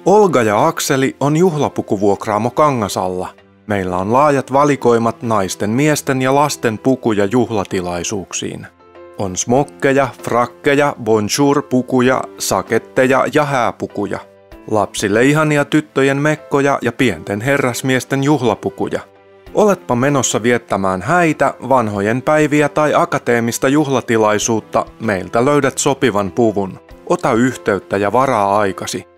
Olga ja Akseli on juhlapukuvuokraamo Kangasalla. Meillä on laajat valikoimat naisten, miesten ja lasten pukuja juhlatilaisuuksiin. On smokkeja, frakkeja, bonjour-pukuja, saketteja ja hääpukuja. Lapsille ihania tyttöjen mekkoja ja pienten herrasmiesten juhlapukuja. Oletpa menossa viettämään häitä, vanhojen päiviä tai akateemista juhlatilaisuutta, meiltä löydät sopivan puvun. Ota yhteyttä ja varaa aikasi.